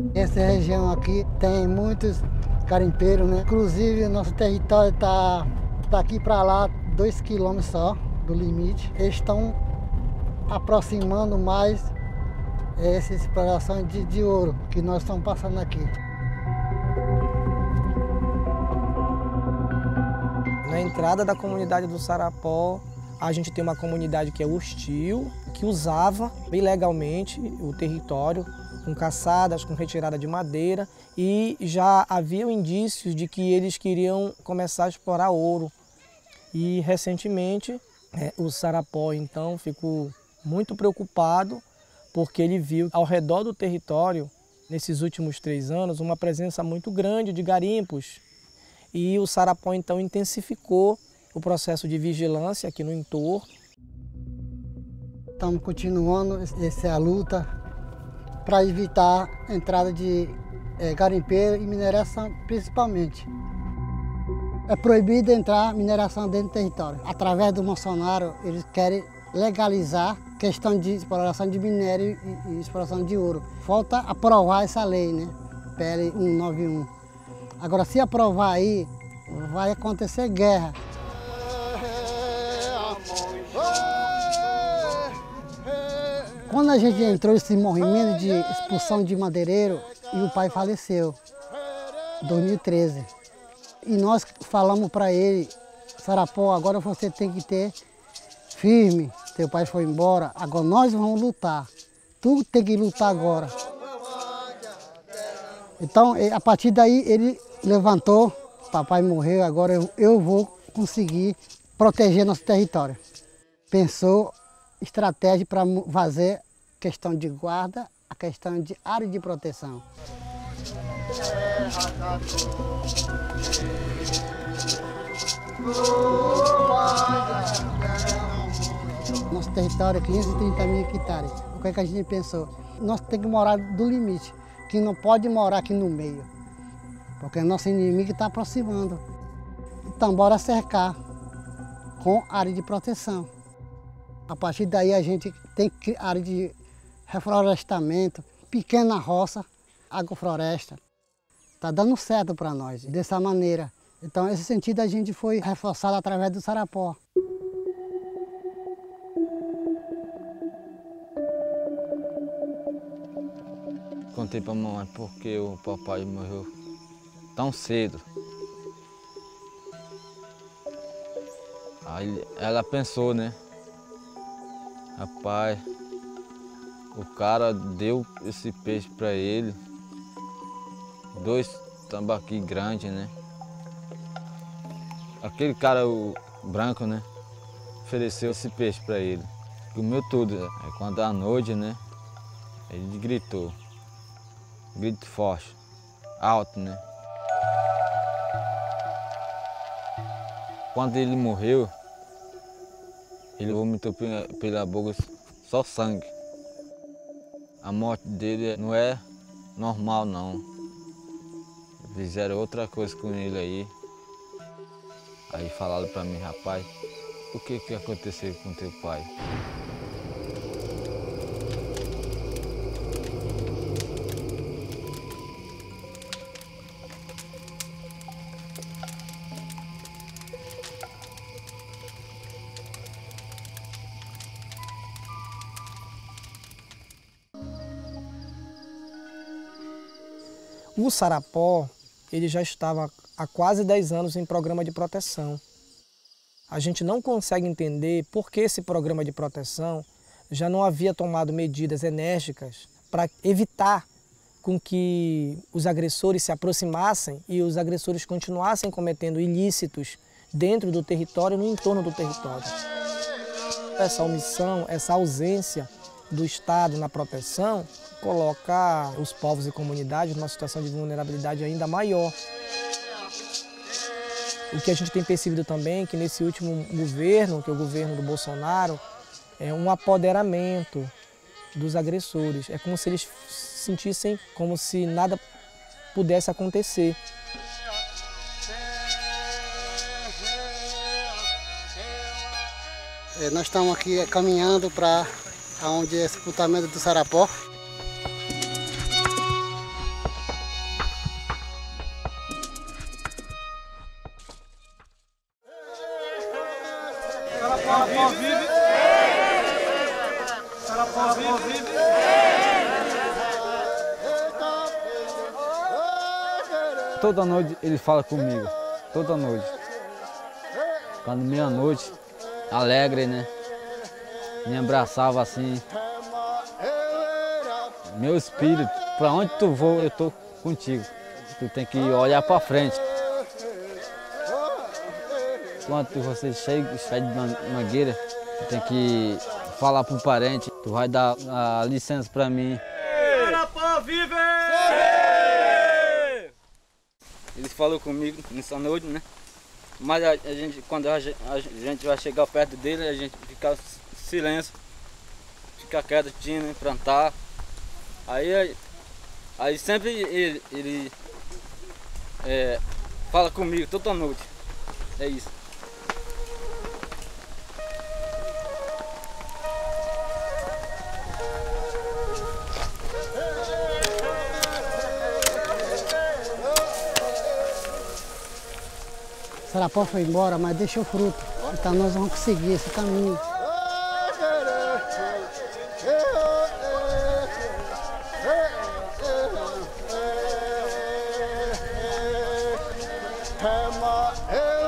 Essa região aqui tem muitos garimpeiros, né? Inclusive, nosso território está daqui para lá 2 quilômetros só do limite. Eles estão aproximando mais essa exploração de ouro que nós estamos passando aqui. Na entrada da comunidade do Sarapó, a gente tem uma comunidade que é hostil, que usava ilegalmente o território, com caçadas, com retirada de madeira, e já haviam indícios de que eles queriam começar a explorar ouro. E recentemente o Sarapó então ficou muito preocupado porque ele viu ao redor do território, nesses últimos 3 anos, uma presença muito grande de garimpos. E o Sarapó então intensificou o processo de vigilância aqui no entorno. Estamos continuando essa luta para evitar a entrada de garimpeiro e mineração principalmente. É proibido entrar mineração dentro do território. Através do Bolsonaro, eles querem legalizar a questão de exploração de minério e exploração de ouro. Falta aprovar essa lei, né? PL 191. Agora, se aprovar aí, vai acontecer guerra. Quando a gente entrou nesse movimento de expulsão de madeireiro, e o pai faleceu, em 2013. E nós falamos para ele, Sarapó, agora você tem que ter firme, teu pai foi embora, agora nós vamos lutar. Tu tem que lutar agora. Então, a partir daí, ele levantou, papai morreu, agora eu vou conseguir proteger nosso território. Pensou estratégia para fazer questão de guarda, a questão de área de proteção. Nosso território é 530 mil hectares. O que é que a gente pensou? Nós temos que morar do limite, que não pode morar aqui no meio, porque nosso inimigo está aproximando. Então, bora cercar com área de proteção. A partir daí a gente tem área de reflorestamento, pequena roça, agrofloresta. Está dando certo para nós, dessa maneira. Então, nesse sentido, a gente foi reforçado através do Sarapó. Contei para a mamãe porque o papai morreu tão cedo. Aí ela pensou, né? Rapaz, o cara deu esse peixe para ele, 2 tambaqui grandes, né? Aquele cara, o branco, né? Ofereceu esse peixe para ele. Comeu tudo. Aí quando à noite, né? Ele gritou. Grito forte, alto, né? Quando ele morreu, ele vomitou pela boca só sangue. A morte dele não é normal, não. Fizeram outra coisa com ele aí. Aí falaram para mim, rapaz, o que aconteceu com teu pai? O Sarapó, ele já estava há quase 10 anos em programa de proteção. A gente não consegue entender por que esse programa de proteção já não havia tomado medidas enérgicas para evitar com que os agressores se aproximassem e os agressores continuassem cometendo ilícitos dentro do território e no entorno do território. Essa omissão, essa ausência do Estado na proteção coloca os povos e comunidades numa situação de vulnerabilidade ainda maior. O que a gente tem percebido também é que nesse último governo, que é o governo do Bolsonaro, é um apoderamento dos agressores. É como se eles se sentissem como se nada pudesse acontecer. Nós estamos aqui caminhando para onde é o sepultamento do Sarapó. Toda noite ele fala comigo, toda noite. Quando meia-noite, alegre, né? Me abraçava assim. Meu espírito, para onde tu for, eu tô contigo. Tu tem que olhar para frente. Quando você chega de mangueira, tu tem que falar pro parente, tu vai dar a licença para mim. Sarapó vive! Eles falaram comigo nessa noite, né? Mas quando a gente vai chegar perto dele, a gente fica silêncio, fica quietinho, né? Plantar. Aí sempre ele fala comigo toda noite. É isso. Sarapó foi embora, mas deixou fruto. Então nós vamos conseguir esse caminho. Hey!